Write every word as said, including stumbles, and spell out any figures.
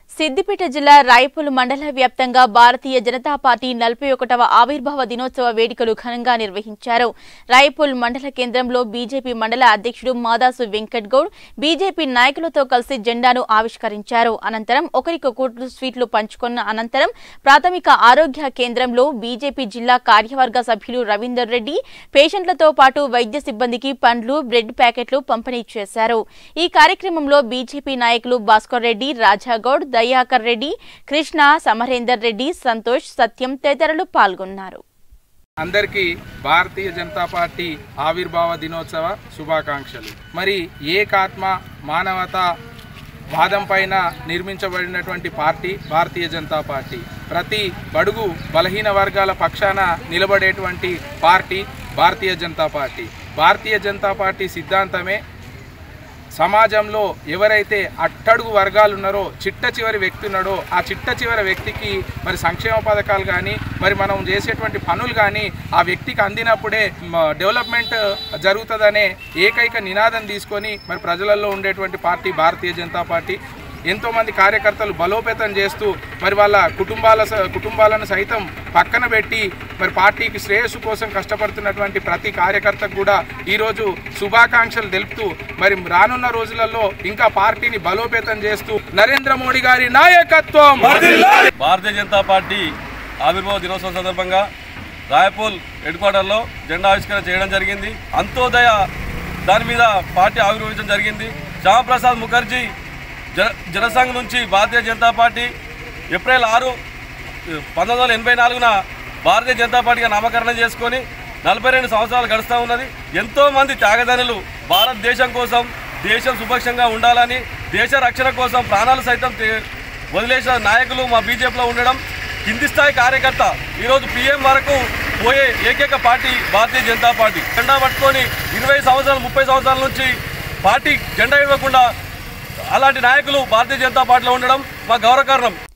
సిద్దిపేట జిల్లా రాయపూల్ మండల వ్యాప్తంగా భారతీయ జనతా పార్టీ నలభై ఒకటవ ఆవిర్భావ దినోత్సవ వేడుకలు ఘనంగా నిర్వహించారు. రాయపూల్ మండల కేంద్రంలో బీజేపీ మండల అధ్యక్షుడు మాదాసు వెంకట్ గౌడ్ బీజేపీ నాయకులతో కలిసి జెండాను ఆవిష్కరించారు. అనంతరం ఒకరికొకరు స్వీట్లు పంచుకున్న అనంతరం ప్రాథమిక ఆరోగ్య కేంద్రంలో బీజేపీ జిల్లా కార్యవర్గ సభ్యులు రవీందర్ రెడ్డి పేషెంట్లతో పాటు వైద్య సిబ్బందికి పండ్లు, బ్రెడ్ ప్యాకెట్లు పంపిణీ చేశారు. ఈ కార్యక్రమంలో బీజేపీ నాయకులు భాస్కర్ రెడ్డి, రాజాగౌడ్, దయాకర్ రెడ్డి, కృష్ణ, సమరేందర్ రెడ్డి, సంతోష్, సత్యం తదితరులు పాల్గొన్నారు. అందరికీ భారతీయ జనతా పార్టీ ఆవిర్భావ దినోత్సవ శుభాకాంక్షలు. మరి ఏకాత్మ మానవతా వాదం పైన నిర్మించబడినటువంటి పార్టీ భారతీయ జనతా పార్టీ. ప్రతి బడుగు బలహీన వర్గాల పక్షాన నిలబడేటువంటి party Bharatiya Janata party. Bharatiya Janata party సిద్ధాంతమే సమాజంలో ఎవరైతే అట్టడుగు వర్గాలు ఉన్నారో, చిట్ట చివరి వ్యక్తి ఉన్నాడో, ఆ చిట్ట చివరి వ్యక్తికి మరి సంక్షేమ పథకాలు కానీ మరి మనం చేసేటువంటి పనులు కానీ ఆ వ్యక్తికి అందినప్పుడే డెవలప్మెంట్ జరుగుతుందనే ఏకైక నినాదం తీసుకొని మరి ప్రజలలో ఉండేటువంటి పార్టీ భారతీయ జనతా పార్టీ. ఎంతోమంది కార్యకర్తలు బలోపేతం చేస్తూ మరి వాళ్ళ కుటుంబాల కుటుంబాలను సైతం పక్కన పెట్టి మరి పార్టీకి శ్రేయస్సు కోసం కష్టపడుతున్నటువంటి ప్రతి కార్యకర్తకు కూడా ఈరోజు శుభాకాంక్షలు తెలుపుతూ మరి రానున్న రోజులలో ఇంకా పార్టీని బలోపేతం చేస్తూ నరేంద్ర మోడీ గారి నాయకత్వం. భారతీయ జనతా పార్టీ ఆవిర్భావ దినోత్సవం సందర్భంగా రాయపూల్ హెడ్ క్వార్టర్లో జెండా ఆవిష్కరణ చేయడం జరిగింది. అంత్యోదయ దాని మీద పార్టీ ఆవిర్భవించడం జరిగింది. శ్యామప్రసాద్ ముఖర్జీ జన జనసంఘ్ నుంచి భారతీయ జనతా పార్టీ ఏప్రిల్ ఆరు పంతొమ్మిది వందల ఎనభై నాలుగున భారతీయ జనతా పార్టీగా నామకరణం చేసుకొని నలభై రెండు సంవత్సరాలు గడుస్తూ ఉన్నది. ఎంతోమంది త్యాగదనులు భారతదేశం కోసం, దేశం సుభిక్షంగా ఉండాలని, దేశ రక్షణ కోసం ప్రాణాలు సైతం వదిలేసిన నాయకులు మా బీజేపీలో ఉండడం, కింది స్థాయి కార్యకర్త ఈరోజు పీఎం వరకు పోయే ఏకైక పార్టీ భారతీయ జనతా పార్టీ. జెండా పట్టుకొని ఇరవై సంవత్సరాలు ముప్పై సంవత్సరాల నుంచి పార్టీ జెండా ఇవ్వకుండా అలాంటి నాయకులు భారతీయ జనతా పార్టీలో ఉండడం మా గౌరవకారణం.